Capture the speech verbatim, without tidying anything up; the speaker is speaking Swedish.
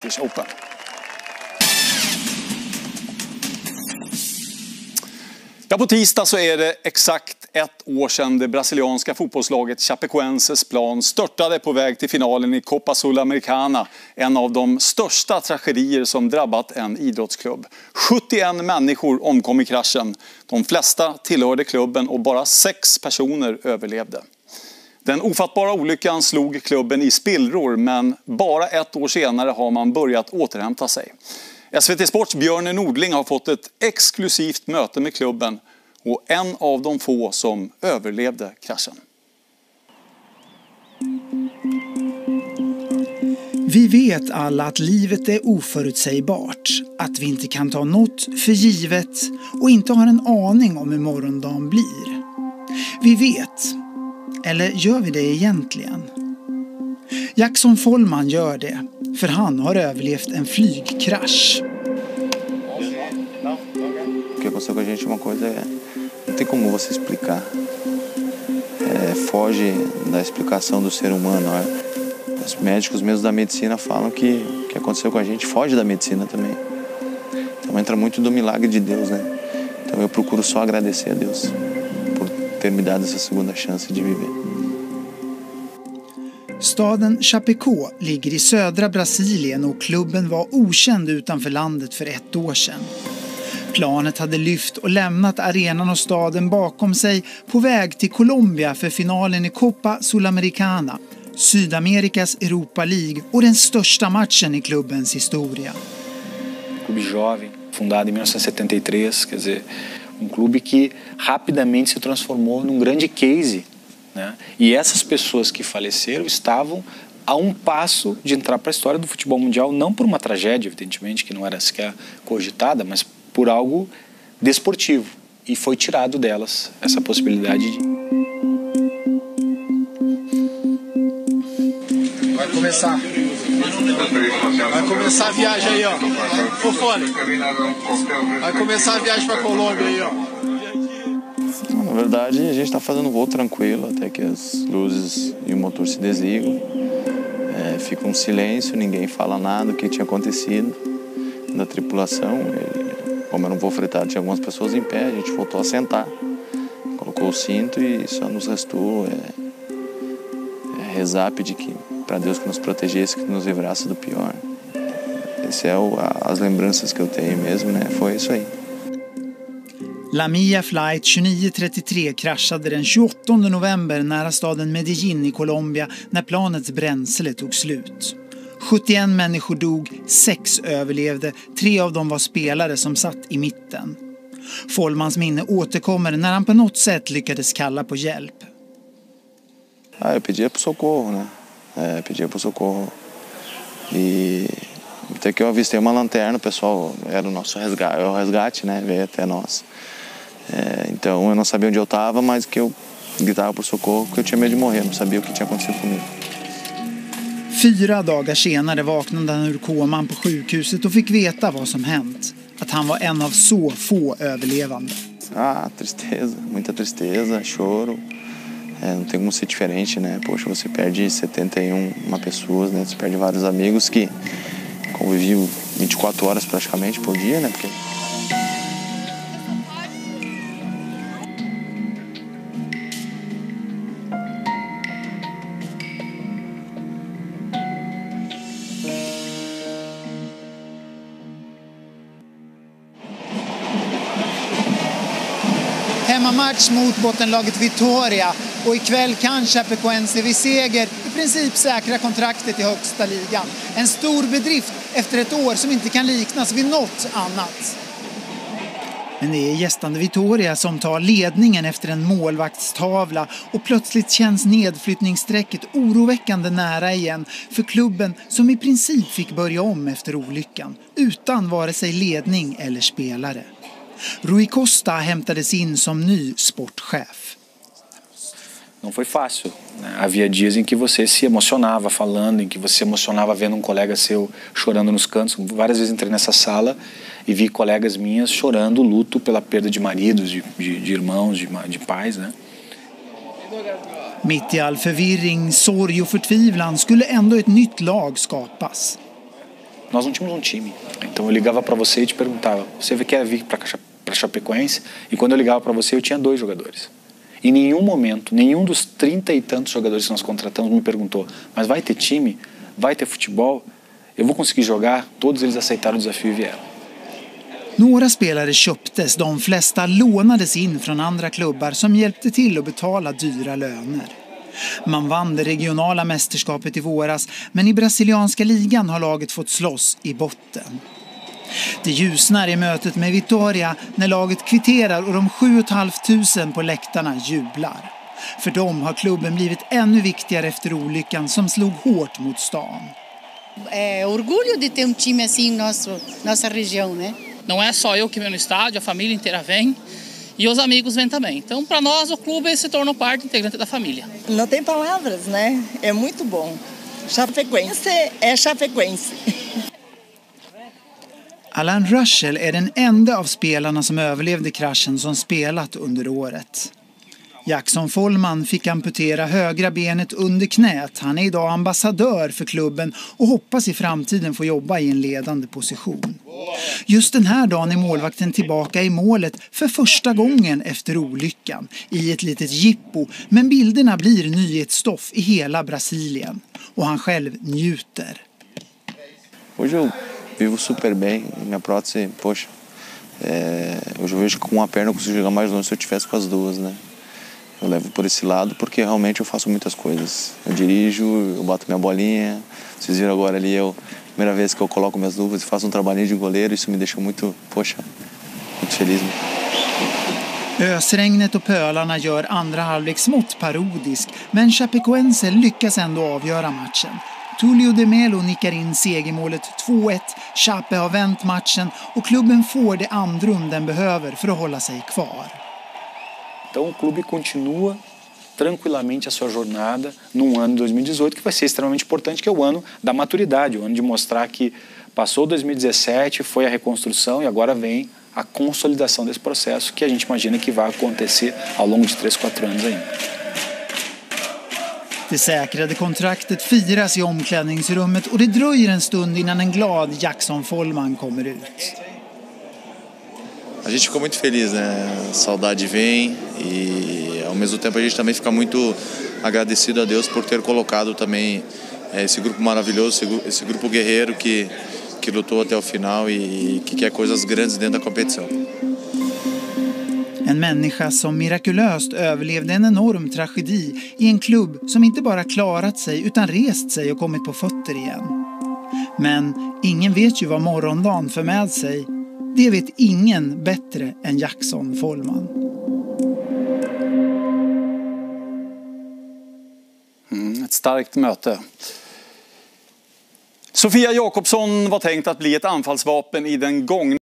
Swedish Open. Ja, på tisdag så är det exakt ett år sedan det brasilianska fotbollslaget Chapecoenses plan störtade på väg till finalen i Copa Sudamericana. En av de största tragedier som drabbat en idrottsklubb. sjuttioen människor omkom i kraschen. De flesta tillhörde klubben och bara sex personer överlevde. Den ofattbara olyckan slog klubben i spillror, men bara ett år senare har man börjat återhämta sig. S V T Sports Björn Nordling har fått ett exklusivt möte med klubben och en av de få som överlevde kraschen. Vi vet alla att livet är oförutsägbart, att vi inte kan ta något för givet och inte har en aning om hur morgondagen blir. Vi vet, eller gör vi det egentligen? Jackson Follman gör det, för han har överlevt en flygkrasch. O que aconteceu com a gente é uma coisa, não tem como você explicar. É, foge da explicação do ser humano. É. Os médicos mesmo da medicina falam que o que aconteceu com a gente foge da medicina também. Então entra muito do milagre de Deus, né? Então eu procuro só agradecer a Deus por ter me dado essa segunda chance de viver. Staden Chapecoense ligger i södra Brasilien och klubben var okänd utanför landet för ett år sedan. Planet hade lyft och lämnat arenan och staden bakom sig på väg till Colombia för finalen i Copa Sudamericana, Sydamerikas Europa League och den största matchen i klubbens historia. Clube jovem, fundado em mil novecentos e setenta e três, quer dizer, um clube que rapidamente se transformou num grande case, né? E essas pessoas que faleceram estavam a um passo de entrar para a história do futebol mundial, não por uma tragédia, evidentemente, que não era sequer cogitada, mas por algo desportivo. E foi tirado delas essa possibilidade de... Vai começar. Vai começar a viagem aí, ó. Ô, Fone. Vai começar a viagem para Colômbia aí, ó. Na verdade, a gente está fazendo um voo tranquilo até que as luzes e o motor se desligam. É, fica um silêncio, ninguém fala nada do que tinha acontecido da tripulação. E, como era um voo fretado, tinha algumas pessoas em pé, a gente voltou a sentar, colocou o cinto e só nos restou é, é rezar, pedir que, para Deus que nos protegesse, que nos livrasse do pior. Esse é o, a, as lembranças que eu tenho mesmo, né? Foi isso aí. Lamia Flight tjugonio trettiotre kraschade den tjugoåttonde november nära staden Medellin i Colombia när planets bränsle tog slut. sjuttioen människor dog, sex överlevde, tre av dem var spelare som satt i mitten. Follmans minne återkommer när han på något sätt lyckades kalla på hjälp. Ah, eu pedia por socorro, né? É, pedia por socorro. E até que eu avistei uma lanterna, o pessoal era o nosso resgate, o resgate, né? Veio até nós. É, então eu não sabia onde eu estava, mas que eu gritava por socorro porque eu tinha medo de morrer, não sabia o que tinha acontecido comigo. Fyra dagar senare vaknade han ur koman på sjukhuset och fick veta vad som hänt. Att han var en av så få överlevande. Ah, tristeza, muita tristeza, choro. É, não tem como ser diferente, né? Poxa, você perde setenta e uma pessoas, né? Você perde vários amigos que conviviam vinte e quatro horas praticamente por dia, né? Porque... Hemmamatch mot bottenlaget Vitória och ikväll kan Chapecoense vid seger i princip säkra kontraktet i högsta ligan. En stor bedrift efter ett år som inte kan liknas vid något annat. Men det är gästande Vitória som tar ledningen efter en målvaktstavla och plötsligt känns nedflyttningssträcket oroväckande nära igen för klubben som i princip fick börja om efter olyckan utan vare sig ledning eller spelare. Rui Costa hämtades in som ny sportchef. Não foi fácil, né? Havia dias em que você se emocionava falando, em que você se emocionava vendo um colega seu chorando nos cantos. Várias vezes entrei nessa sala e vi colegas minhas chorando luto pela perda de maridos, de, de, de irmãos, de, de pais, né? Mitt i all förvirring, sorg och förtvivlan skulle ändå ett nytt lag skapas. Nós não tínhamos um time. Então eu ligava para você e te perguntava, você quer vir para Chapecoense? E quando eu ligava para você, eu tinha dois jogadores. Em nenhum momento, nenhum dos trinta e tantos jogadores que nós contratamos me perguntou, mas vai ter time? Vai ter futebol? Eu vou conseguir jogar? Todos eles aceitaram o desafio e vieram. Några spelare köptes, de flesta lånades in från andra klubbar som hjälpte till att betala dyra löner. Man vann det regionala mästerskapet i våras, men i brasilianska ligan har laget fått slåss i botten. Det ljusnar i mötet med Vitória när laget kvitterar och de sju och ett halvt tusen på läktarna jublar. För dem har klubben blivit ännu viktigare efter olyckan som slog hårt mot stan. É orgulho de ter um time assim em nosso, nossa região, né? Não é só eu que venho no estádio, a família inteira vem e os amigos vêm também. Então, para nós, o clube se tornou parte integrante da família. Não tem palavras, né? É muito bom. Chapecoense é Chapecoense. Alan Russell är den enda av spelarna som överlevde kraschen som spelat under året. Jackson Follman fick amputera högra benet under knät. Han är idag ambassadör för klubben och hoppas i framtiden få jobba i en ledande position. Just den här dagen är målvakten tillbaka i målet för första gången efter olyckan i ett litet jippo, men bilderna blir nyhetsstoff i hela Brasilien och han själv njuter. Hoje eu vivo super bem, minha prótese, poxa, é, hoje eu vejo que com uma perna eu consigo jogar mais longe se eu tivesse com as duas, né? Eu levo por esse lado porque realmente eu faço muitas coisas. Eu dirijo, eu bato minha bolinha. Vocês viram agora ali, eu, primeira vez que eu coloco minhas luvas e faço um trabalhinho de goleiro. Isso me deixa muito, poxa, muito feliz. Ösregnet och pölarna gör andra halvlek smått parodisk, men Chapecoense lyckas ändå avgöra matchen. Tulio de Melo nickar in segermålet två ett, Chape har vänt matchen och klubben får det andrum den behöver för att hålla sig kvar. Então o clube continua tranquilamente a sua jornada num ano de dois mil e dezoito que vai ser extremamente importante, que é o ano da maturidade, o ano de mostrar que passou dois mil e dezessete, foi a reconstrução e agora vem a consolidação desse processo que a gente imagina que vai acontecer ao longo de três, quatro anos ainda. Det säkrade kontraktet firas i omklädningsrummet och det dröjer en stund innan en glad Jackson Follman kommer ut. A gente ficou muito feliz, né? A saudade vem e ao mesmo tempo a gente também fica muito agradecido a Deus por ter colocado também esse grupo maravilhoso, esse grupo guerreiro que, que lutou até o final e que quer coisas grandes dentro da competição. En människa som mirakulöst överlevde en enorm tragedi i en klubb som inte bara klarat sig utan rest sig och kommit på fötter igen. Men ingen vet ju vad morgondagen för med sig. Det vet ingen bättre än Jackson Follman. Mm, ett starkt möte. Sofia Jakobsson var tänkt att bli ett anfallsvapen i den gångna